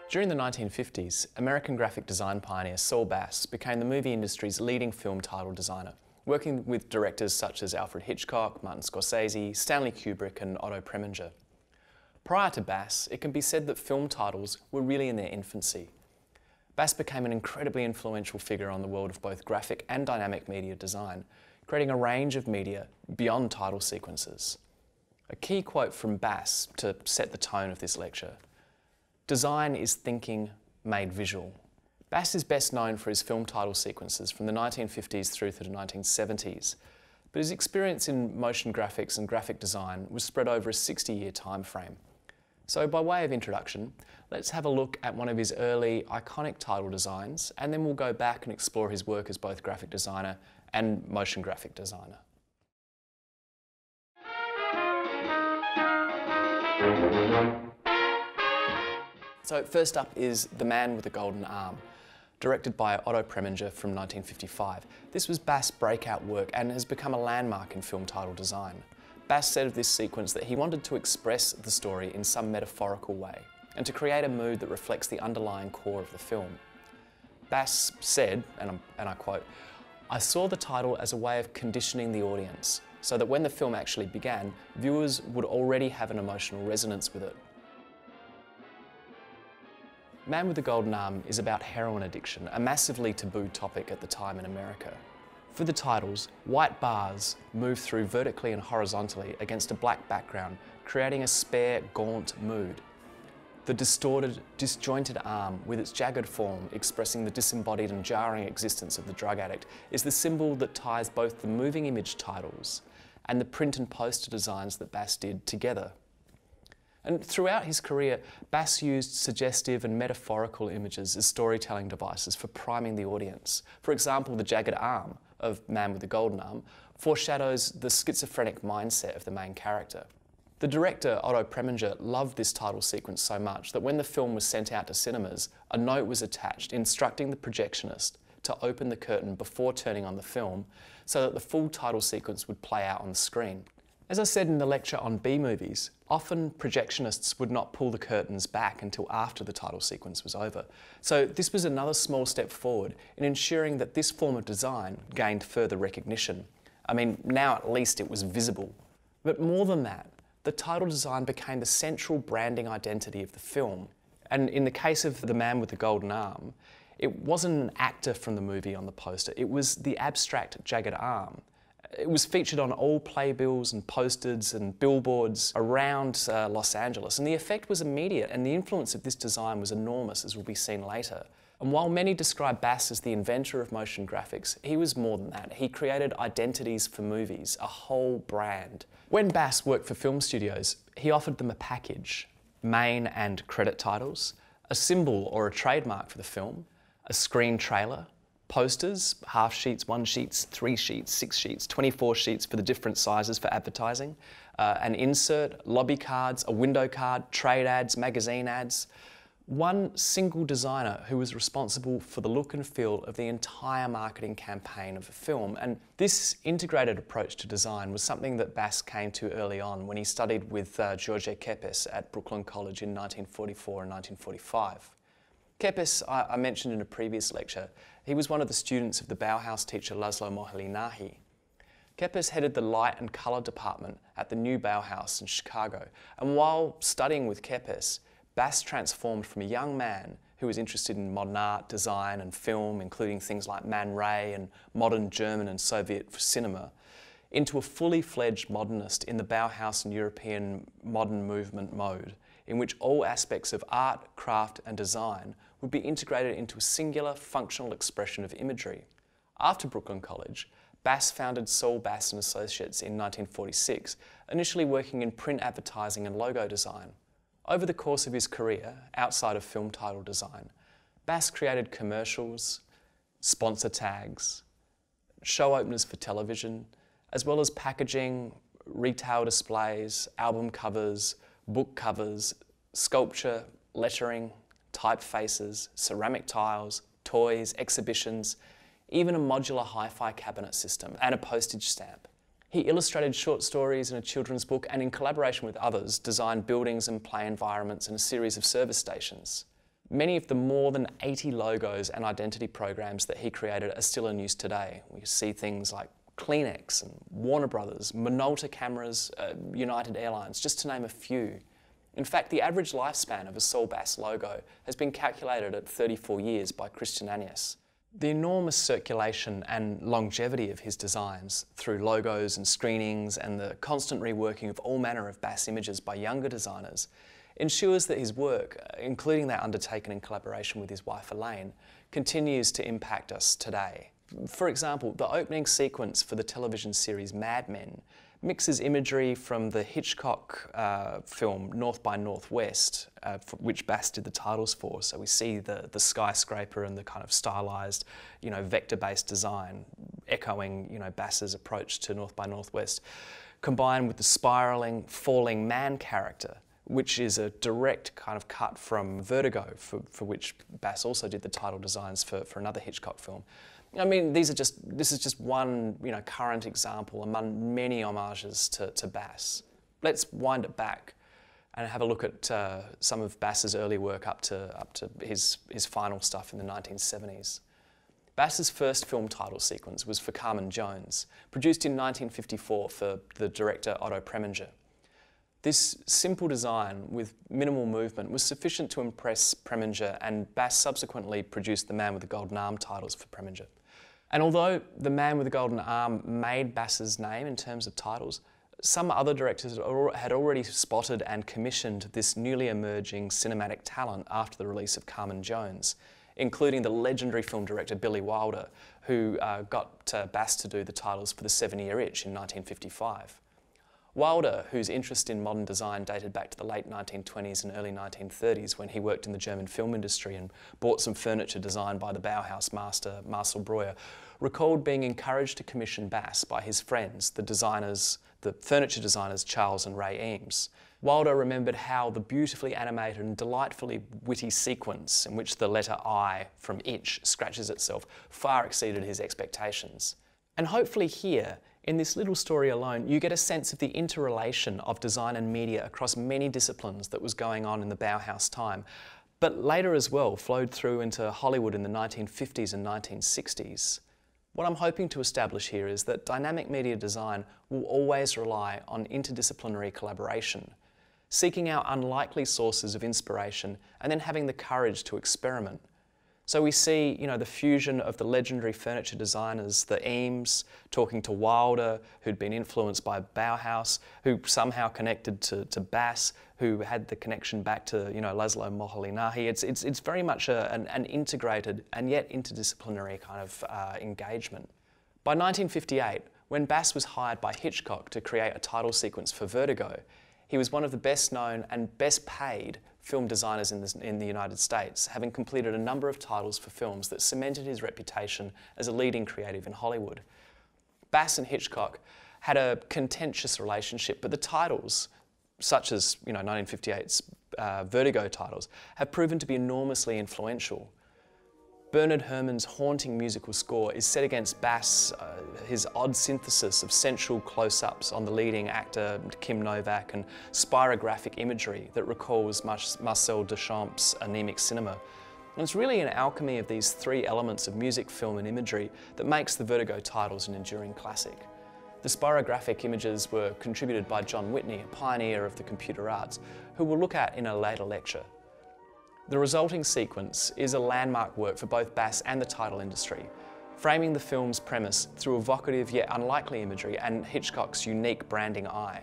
During the 1950s, American graphic design pioneer Saul Bass became the movie industry's leading film title designer, working with directors such as Alfred Hitchcock, Martin Scorsese, Stanley Kubrick and Otto Preminger. Prior to Bass, it can be said that film titles were really in their infancy. Bass became an incredibly influential figure on the world of both graphic and dynamic media design, creating a range of media beyond title sequences. A key quote from Bass to set the tone of this lecture: "Design is thinking made visual." Bass is best known for his film title sequences from the 1950s through to the 1970s, but his experience in motion graphics and graphic design was spread over a 60-year time frame. So by way of introduction, let's have a look at one of his early iconic title designs, and then we'll go back and explore his work as both graphic designer and motion graphic designer. So first up is The Man with the Golden Arm, directed by Otto Preminger from 1955. This was Bass' breakout work and has become a landmark in film title design. Bass said of this sequence that he wanted to express the story in some metaphorical way and to create a mood that reflects the underlying core of the film. Bass said, and I quote, "I saw the title as a way of conditioning the audience so that when the film actually began, viewers would already have an emotional resonance with it." Man with the Golden Arm is about heroin addiction, a massively taboo topic at the time in America. For the titles, white bars move through vertically and horizontally against a black background, creating a spare, gaunt mood. The distorted, disjointed arm, with its jagged form expressing the disembodied and jarring existence of the drug addict, is the symbol that ties both the moving image titles and the print and poster designs that Bass did together. And throughout his career, Bass used suggestive and metaphorical images as storytelling devices for priming the audience. For example, the jagged arm of Man with the Golden Arm foreshadows the schizophrenic mindset of the main character. The director, Otto Preminger, loved this title sequence so much that when the film was sent out to cinemas, a note was attached instructing the projectionist to open the curtain before turning on the film so that the full title sequence would play out on the screen. As I said in the lecture on B-movies, often projectionists would not pull the curtains back until after the title sequence was over. So this was another small step forward in ensuring that this form of design gained further recognition. I mean, now at least it was visible. But more than that, the title design became the central branding identity of the film. And in the case of The Man with the Golden Arm, it wasn't an actor from the movie on the poster, it was the abstract jagged arm. It was featured on all playbills and posters and billboards around Los Angeles, and the effect was immediate, and the influence of this design was enormous, as will be seen later. And while many describe Bass as the inventor of motion graphics, he was more than that. He created identities for movies, a whole brand. When Bass worked for film studios, he offered them a package: main and credit titles, a symbol or a trademark for the film, a screen trailer, posters, half sheets, 1 sheets, 3 sheets, 6 sheets, 24 sheets for the different sizes for advertising, an insert, lobby cards, a window card, trade ads, magazine ads. One single designer who was responsible for the look and feel of the entire marketing campaign of the film. And this integrated approach to design was something that Bass came to early on when he studied with George Kepes at Brooklyn College in 1944 and 1945. Kepes, I mentioned in a previous lecture, he was one of the students of the Bauhaus teacher Laszlo Moholy-Nagy. Kepes headed the light and colour department at the new Bauhaus in Chicago, and while studying with Kepes, Bass transformed from a young man who was interested in modern art, design and film, including things like Man Ray and modern German and Soviet cinema, into a fully fledged modernist in the Bauhaus and European modern movement mode, in which all aspects of art, craft and design would be integrated into a singular functional expression of imagery. After Brooklyn College, Bass founded Saul Bass and Associates in 1946, initially working in print advertising and logo design. Over the course of his career, outside of film title design, Bass created commercials, sponsor tags, show openers for television, as well as packaging, retail displays, album covers, book covers, sculpture, lettering, typefaces, ceramic tiles, toys, exhibitions, even a modular hi-fi cabinet system and a postage stamp. He illustrated short stories in a children's book and in collaboration with others designed buildings and play environments and a series of service stations. Many of the more than 80 logos and identity programs that he created are still in use today. We see things like Kleenex and Warner Brothers, Minolta Cameras, United Airlines, just to name a few. In fact, the average lifespan of a Saul Bass logo has been calculated at 34 years by Christian Agnes. The enormous circulation and longevity of his designs through logos and screenings and the constant reworking of all manner of Bass images by younger designers ensures that his work, including that undertaken in collaboration with his wife Elaine, continues to impact us today. For example, the opening sequence for the television series Mad Men mixes imagery from the Hitchcock film North by Northwest, for which Bass did the titles for. So we see the skyscraper and the kind of stylized, vector-based design, echoing, Bass's approach to North by Northwest, combined with the spiraling, falling man character, which is a direct kind of cut from Vertigo, for which Bass also did the title designs for another Hitchcock film. I mean, this is just one, current example among many homages to Bass. Let's wind it back and have a look at some of Bass's early work up to his final stuff in the 1970s. Bass's first film title sequence was for Carmen Jones, produced in 1954 for the director Otto Preminger. This simple design with minimal movement was sufficient to impress Preminger, and Bass subsequently produced The Man with the Golden Arm titles for Preminger. And although The Man with the Golden Arm made Bass's name in terms of titles, some other directors had already spotted and commissioned this newly emerging cinematic talent after the release of Carmen Jones, including the legendary film director Billy Wilder, who got Bass to do the titles for The 7-Year Itch in 1955. Wilder, whose interest in modern design dated back to the late 1920s and early 1930s when he worked in the German film industry and bought some furniture designed by the Bauhaus master Marcel Breuer, recalled being encouraged to commission Bass by his friends, the furniture designers Charles and Ray Eames. Wilder remembered how the beautifully animated and delightfully witty sequence in which the letter I from itch scratches itself far exceeded his expectations. And hopefully here, in this little story alone, you get a sense of the interrelation of design and media across many disciplines that was going on in the Bauhaus time, but later as well flowed through into Hollywood in the 1950s and 1960s. What I'm hoping to establish here is that dynamic media design will always rely on interdisciplinary collaboration, seeking out unlikely sources of inspiration and then having the courage to experiment. So we see, the fusion of the legendary furniture designers, the Eames, talking to Wilder, who'd been influenced by Bauhaus, who somehow connected to Bass, who had the connection back to, Laszlo Moholy-Nagy. It's very much an integrated and yet interdisciplinary kind of engagement. By 1958, when Bass was hired by Hitchcock to create a title sequence for Vertigo, he was one of the best known and best paid film designers in the United States, having completed a number of titles for films that cemented his reputation as a leading creative in Hollywood. Bass and Hitchcock had a contentious relationship, but the titles, such as 1958's Vertigo titles, have proven to be enormously influential. Bernard Herrmann's haunting musical score is set against Bass, his odd synthesis of sensual close-ups on the leading actor Kim Novak and spirographic imagery that recalls Marcel Duchamp's anemic cinema. And it's really an alchemy of these three elements of music, film and imagery that makes the Vertigo titles an enduring classic. The spirographic images were contributed by John Whitney, a pioneer of the computer arts, who we'll look at in a later lecture. The resulting sequence is a landmark work for both Bass and the title industry, framing the film's premise through evocative yet unlikely imagery and Hitchcock's unique branding eye.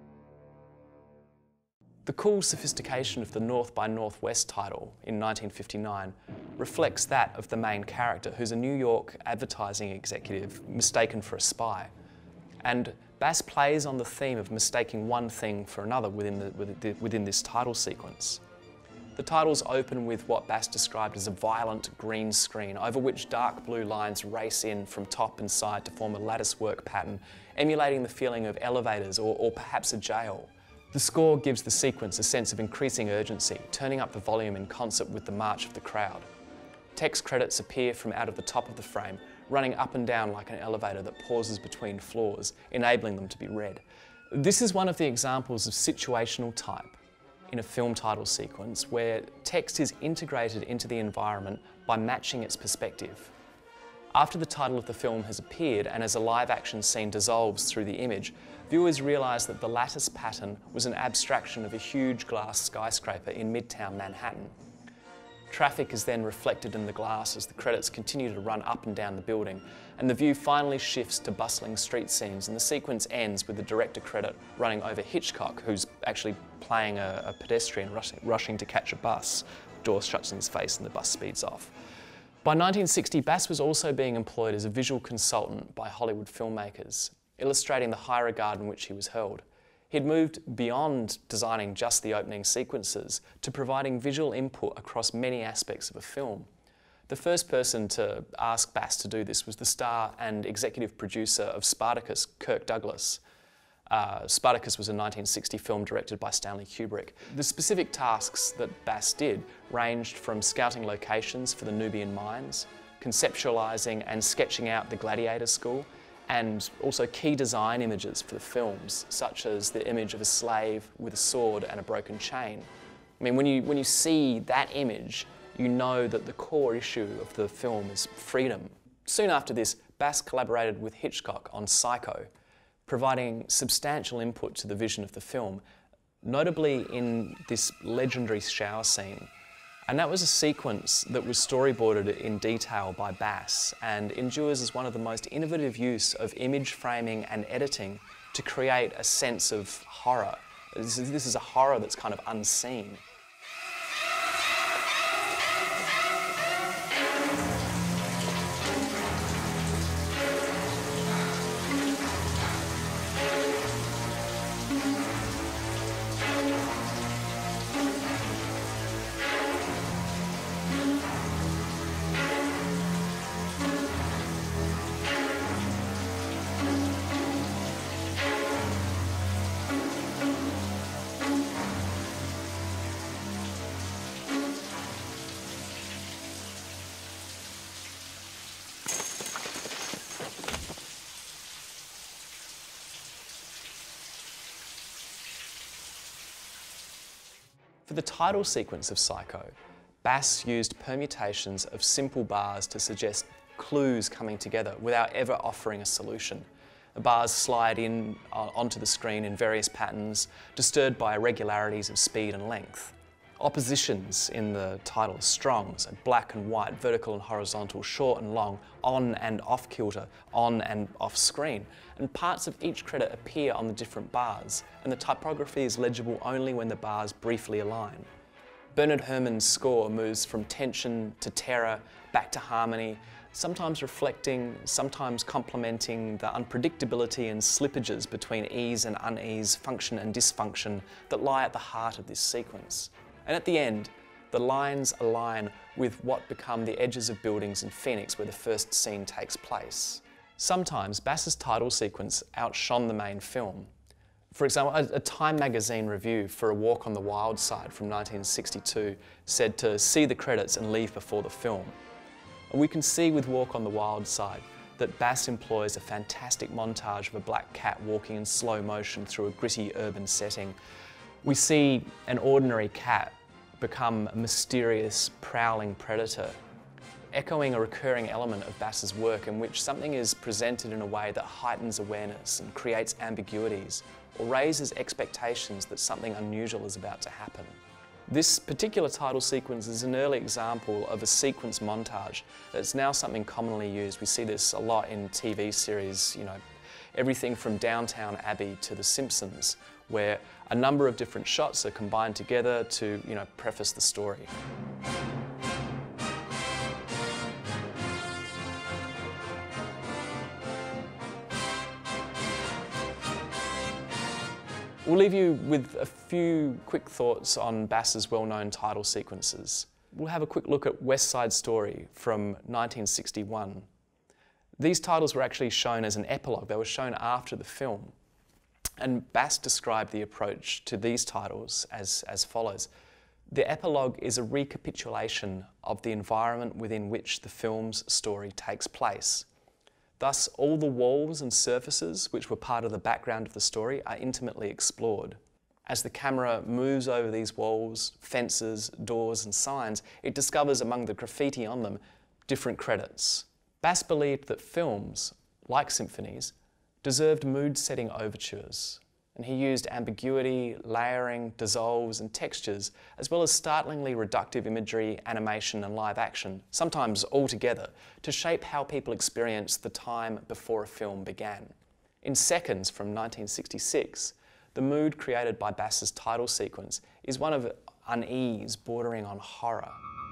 The cool sophistication of the North by Northwest title in 1959 reflects that of the main character, who's a New York advertising executive mistaken for a spy. And Bass plays on the theme of mistaking one thing for another within this title sequence. The titles open with what Bass described as a violent green screen over which dark blue lines race in from top and side to form a latticework pattern, emulating the feeling of elevators or perhaps a jail. The score gives the sequence a sense of increasing urgency, turning up the volume in concert with the march of the crowd. Text credits appear from out of the top of the frame, running up and down like an elevator that pauses between floors, enabling them to be read. This is one of the examples of situational type. in a film title sequence where text is integrated into the environment by matching its perspective. After the title of the film has appeared and as a live action scene dissolves through the image, viewers realise that the lattice pattern was an abstraction of a huge glass skyscraper in Midtown Manhattan. Traffic is then reflected in the glass as the credits continue to run up and down the building, and the view finally shifts to bustling street scenes, and the sequence ends with the director credit running over Hitchcock, who's actually playing a pedestrian rushing to catch a bus. The door shuts in his face and the bus speeds off. By 1960, Bass was also being employed as a visual consultant by Hollywood filmmakers, illustrating the high regard in which he was held. He'd moved beyond designing just the opening sequences to providing visual input across many aspects of a film. The first person to ask Bass to do this was the star and executive producer of Spartacus, Kirk Douglas. Spartacus was a 1960 film directed by Stanley Kubrick. The specific tasks that Bass did ranged from scouting locations for the Nubian mines, conceptualising and sketching out the gladiator school, and also key design images for the films, such as the image of a slave with a sword and a broken chain. I mean, when you see that image, you know that the core issue of the film is freedom. Soon after this, Bass collaborated with Hitchcock on Psycho, providing substantial input to the vision of the film, notably in this legendary shower scene. And that was a sequence that was storyboarded in detail by Bass and endures as one of the most innovative use of image framing and editing to create a sense of horror. This is a horror that's kind of unseen. For the title sequence of Psycho, Bass used permutations of simple bars to suggest clues coming together without ever offering a solution. The bars slide in onto the screen in various patterns, disturbed by irregularities of speed and length. Oppositions in the title are strong, so black and white, vertical and horizontal, short and long, on and off kilter, on and off screen. And parts of each credit appear on the different bars, and the typography is legible only when the bars briefly align. Bernard Herrmann's score moves from tension to terror, back to harmony, sometimes reflecting, sometimes complementing the unpredictability and slippages between ease and unease, function and dysfunction that lie at the heart of this sequence. And at the end, the lines align with what become the edges of buildings in Phoenix where the first scene takes place. Sometimes Bass's title sequence outshone the main film. For example, a Time magazine review for A Walk on the Wild Side from 1962 said to see the credits and leave before the film. And we can see with Walk on the Wild Side that Bass employs a fantastic montage of a black cat walking in slow motion through a gritty urban setting. We see an ordinary cat become a mysterious, prowling predator, echoing a recurring element of Bass's work in which something is presented in a way that heightens awareness and creates ambiguities or raises expectations that something unusual is about to happen. This particular title sequence is an early example of a sequence montage that's now something commonly used. We see this a lot in TV series, everything from Downton Abbey to The Simpsons, where a number of different shots are combined together to, preface the story. We'll leave you with a few quick thoughts on Bass's well-known title sequences. We'll have a quick look at West Side Story from 1961. These titles were actually shown as an epilogue. They were shown after the film. And Bass described the approach to these titles as follows. The epilogue is a recapitulation of the environment within which the film's story takes place. Thus, all the walls and surfaces which were part of the background of the story are intimately explored. As the camera moves over these walls, fences, doors and signs, it discovers among the graffiti on them different credits. Bass believed that films, like symphonies, deserved mood-setting overtures, and he used ambiguity, layering, dissolves and textures, as well as startlingly reductive imagery, animation and live action, sometimes all together, to shape how people experienced the time before a film began. In Seconds from 1966, the mood created by Bass's title sequence is one of unease bordering on horror.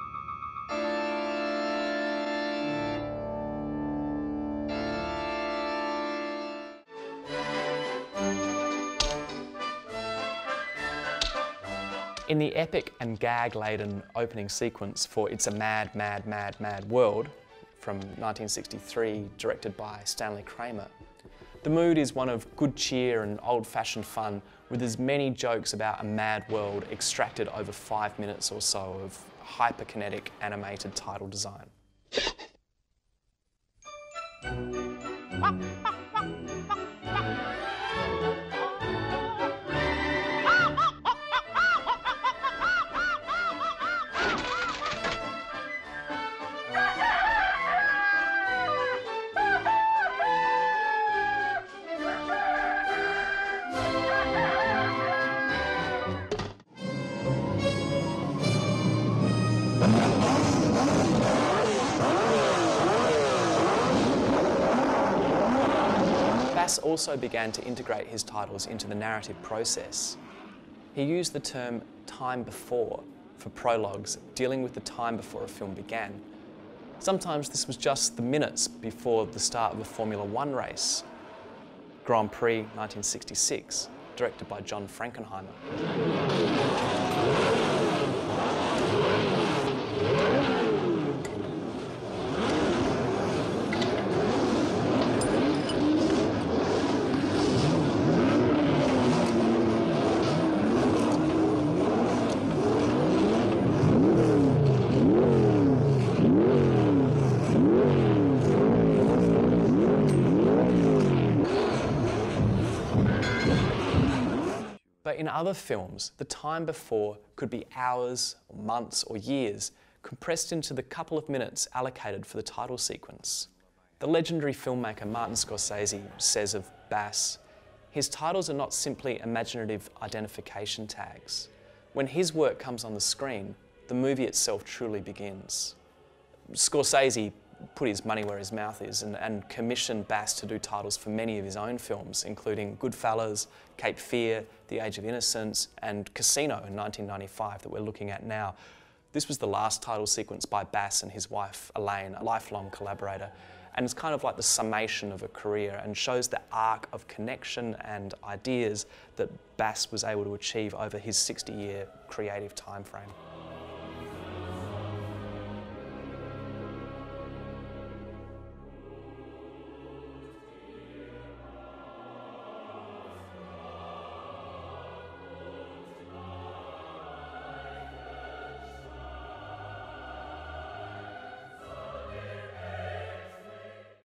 In the epic and gag-laden opening sequence for It's a Mad, Mad, Mad, Mad World from 1963, directed by Stanley Kramer, the mood is one of good cheer and old-fashioned fun, with as many jokes about a mad world extracted over 5 minutes or so of hyperkinetic animated title design. Bass also began to integrate his titles into the narrative process. He used the term time before for prologues dealing with the time before a film began. Sometimes this was just the minutes before the start of a Formula One race. Grand Prix 1966, directed by John Frankenheimer. But in other films, the time before could be hours, or months, or years, compressed into the couple of minutes allocated for the title sequence. The legendary filmmaker Martin Scorsese says of Bass, his titles are not simply imaginative identification tags. When his work comes on the screen, the movie itself truly begins. Scorsese put his money where his mouth is and commissioned Bass to do titles for many of his own films, including Goodfellas, Cape Fear, The Age of Innocence, and Casino in 1995 that we're looking at now. This was the last title sequence by Bass and his wife, Elaine, a lifelong collaborator, and it's kind of like the summation of a career and shows the arc of connection and ideas that Bass was able to achieve over his 60-year creative time frame.